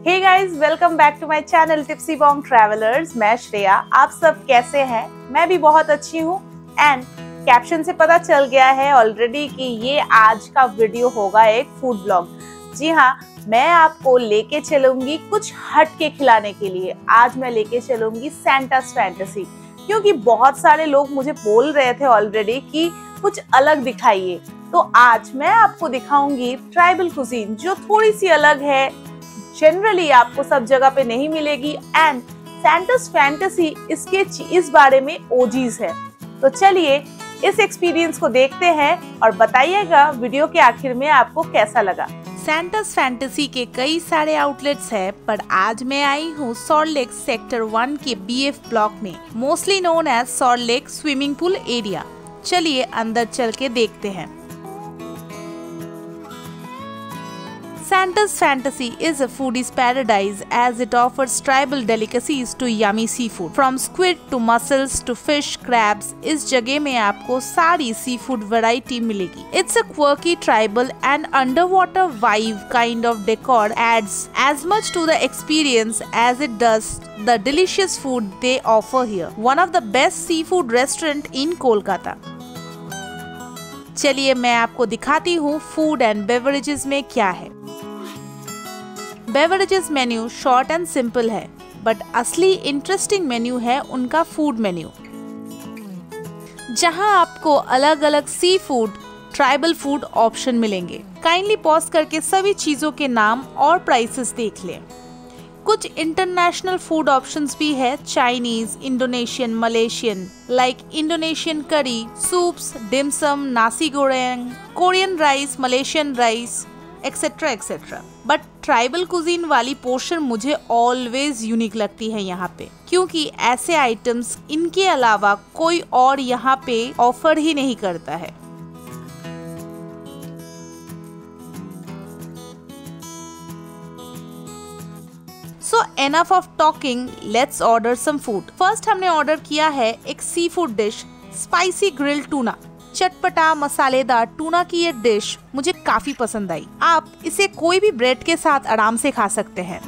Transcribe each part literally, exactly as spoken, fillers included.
Hey guys, welcome back to my channel Tipsy Bong Travellers. मैं श्रेया। आप सब कैसे हैं? मैं भी बहुत अच्छी हूँ। एंड कैप्शन से पता चल गया है ऑलरेडी कि ये आज का वीडियो होगा एक फूड ब्लॉग। जी हाँ, मैं आपको लेके चलूंगी कुछ हट के खिलाने के लिए। आज मैं लेके चलूंगी सैंटास फैंटेसी, क्योंकि बहुत सारे लोग मुझे बोल रहे थे ऑलरेडी कि कुछ अलग दिखाइए। तो आज मैं आपको दिखाऊंगी ट्राइबल कुजीन, जो थोड़ी सी अलग है, जनरली आपको सब जगह पे नहीं मिलेगी। एंड सैंटास फैंटेसी इसके इस बारे में ओजीज है। तो चलिए इस एक्सपीरियंस को देखते हैं और बताइएगा वीडियो के आखिर में आपको कैसा लगा। सैंटास फैंटेसी के कई सारे आउटलेट्स हैं, पर आज मैं आई हूँ सॉल्ट लेक सेक्टर वन के बीएफ ब्लॉक में, mostly known as Salt Lake swimming pool area. चलिए अंदर चल के देखते हैं। Santa's Fantasy is a foodie's paradise as it offers tribal delicacies to yummy seafood. From squid to mussels to fish, crabs, इस जगह में आपको सारी seafood variety मिलेगी। It's a quirky, tribal and underwater vibe kind of decor adds as much to the experience as it does the delicious food they offer here. One of the best seafood restaurant in Kolkata. चलिए मैं आपको दिखाती हूँ food and beverages में क्या है। Beverages menu short and simple है, but असली इंटरेस्टिंग मेन्यू है उनका फूड मेन्यू, जहां आपको अलग अलग sea food, tribal food option मिलेंगे। काइंडली पॉज करके सभी चीजों के नाम और प्राइसेस देख लें। कुछ इंटरनेशनल फूड ऑप्शंस भी है, Chinese, Indonesian, Malaysian, like Indonesian curry, soups, dim sum, nasi goreng, Korean rice, Malaysian rice, etcetera etcetera. But tribal cuisine वाली पोर्शन मुझे ऑलवेज यूनिक लगती है यहाँ पे, क्योंकि ऐसे आइटम्स इनके अलावा कोई और यहाँ पे ऑफर ही नहीं करता है। So enough of talking, let's order some food. First हमने ऑर्डर किया है एक sea food dish, spicy grill tuna. चटपटा मसालेदार टूना की ये डिश मुझे काफी पसंद आई। आप इसे कोई भी ब्रेड के साथ आराम से खा सकते हैं।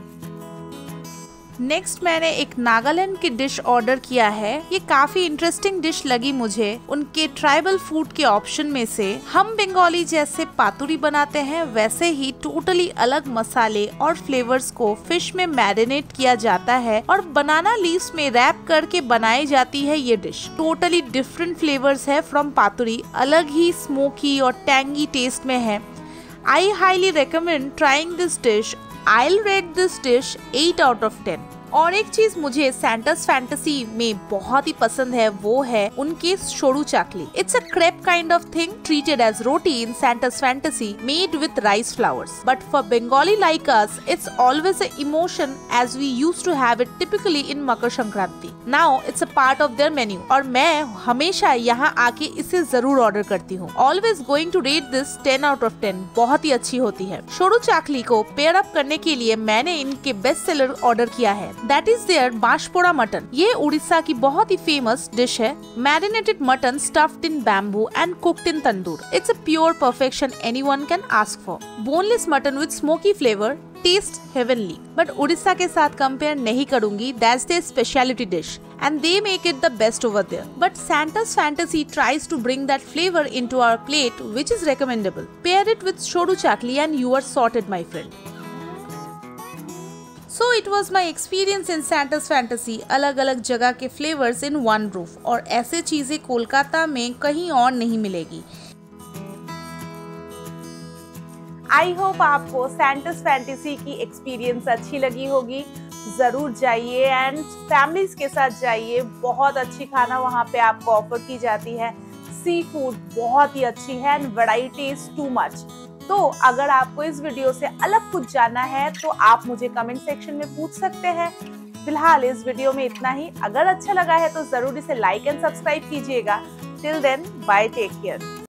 नेक्स्ट मैंने एक नागालैंड की डिश ऑर्डर किया है। ये काफी इंटरेस्टिंग डिश लगी मुझे उनके ट्राइबल फूड के ऑप्शन में से। हम बंगाली जैसे पातुरी बनाते हैं, वैसे ही टोटली अलग मसाले और फ्लेवर्स को फिश में मैरिनेट किया जाता है और बनाना लीव्स में रैप करके बनाई जाती है ये डिश। टोटली डिफरेंट फ्लेवर्स है फ्रॉम पातुरी, अलग ही स्मोकी और टैंगी टेस्ट में है। I highly recommend trying this dish. I'll rate this dish eight out of ten. और एक चीज मुझे सैंटास फैंटेसी में बहुत ही पसंद है, वो है उनके shoru chakli. It's a crepe kind of thing treated as roti in Santa's Fantasy, made with rice flours. But for Bengali like us, it's always an emotion as we used to have it typically in Makar Sankranti. Now it's a part of their menu और मैं हमेशा यहाँ आके इसे जरूर order करती हूँ। Always going to rate this ten out of ten. बहुत ही अच्छी होती है। शोरू चाकली को पेयर अप करने के लिए मैंने इनके बेस्ट सेलर ऑर्डर किया है, that is their banshpoda mutton. ये उड़ीसा की बहुत ही फेमस डिश है। Marinated mutton stuffed in bamboo and cooked in tandoor. It's a pure perfection anyone can ask for. Boneless mutton with smoky flavour, taste heavenly. But Orissa के साथ compare नहीं करूंगी, that's their speciality dish and they make it the best over there. But Santa's Fantasy tries to bring that flavor into our plate, which is recommendable. Pair it with shoru chakli and you are sorted, my friend. So it was my experience in Santa's Fantasy. अलग अलग जगह के flavours in one roof, और ऐसे चीजें कोलकाता में कहीं और नहीं मिलेगी। आई होप आपको सैंटास फैंटेसी की एक्सपीरियंस अच्छी लगी होगी। जरूर जाइए एंड फैमिलीज के साथ जाइए। बहुत अच्छी खाना वहाँ पे आपको ऑफर की जाती है। सी फूड बहुत ही अच्छी है and variety is too much. तो अगर आपको इस वीडियो से अलग कुछ जानना है तो आप मुझे कमेंट सेक्शन में पूछ सकते हैं। फिलहाल इस वीडियो में इतना ही। अगर अच्छा लगा है तो जरूर इसे लाइक एंड सब्सक्राइब कीजिएगा। Till then, bye, take care.